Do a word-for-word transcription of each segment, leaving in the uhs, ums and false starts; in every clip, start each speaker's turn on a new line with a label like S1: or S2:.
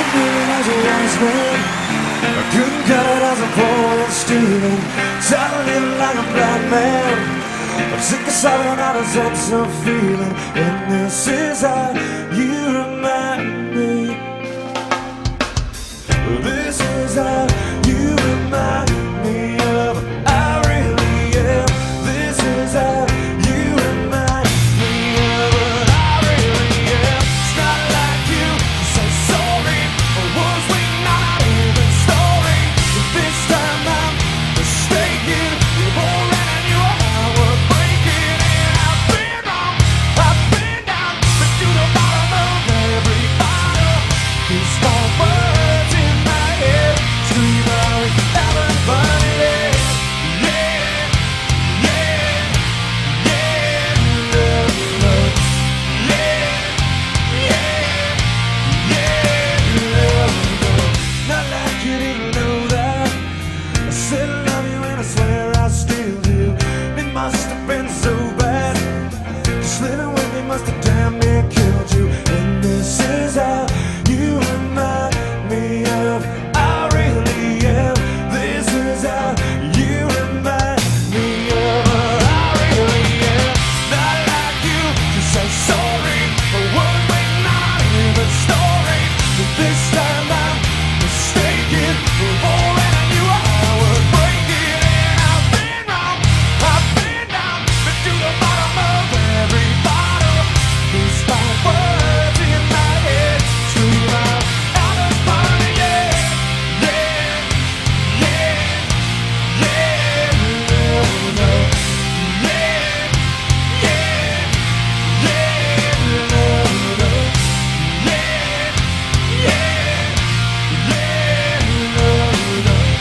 S1: mean it as a wise man. I couldn't cut it as a poor man stealing. Tired of living like a blind man. I'm sick of sobbing out of sense of feeling. And this is how you remind me. This is how you remind me of I really am. This is how you remind me of what I really am. It's not like you to say sorry for words we not even story. But this time I'm mistaken. You're boring and you're our breaking. And I've been wrong, I've been down, but to the bottom of every bottle. These small words in my head scream out, having fun, yeah, yeah, yeah, yeah, love, love, yeah, yeah, yeah, love, love. Not like you didn't know that I said I love you and I swear I still do. It must have been so bad. Just living with me must have damn near killed you. And this is how you remind me of I really am. This is how you remind me of what I really am. Not like you to say sorry for words we're not even story. But this time I'm mistaken. We're boring and you are our breaking. And I've been wrong, I've been down, but to the bottom of every bottle. These five words in my head scream out, having fun, yeah, yeah, yeah, yeah, love, love, yeah, yeah, yeah, love, love, yeah, yeah, yeah, love, love,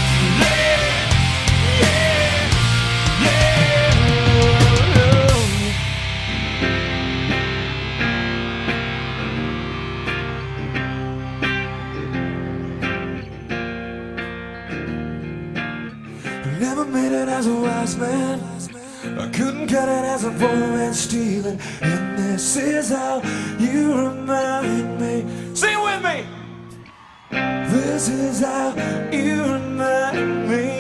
S1: I never made it as a wise man. I couldn't cut it as a poor man stealing. And this is how you remind me. Sing with me. This is how you remind me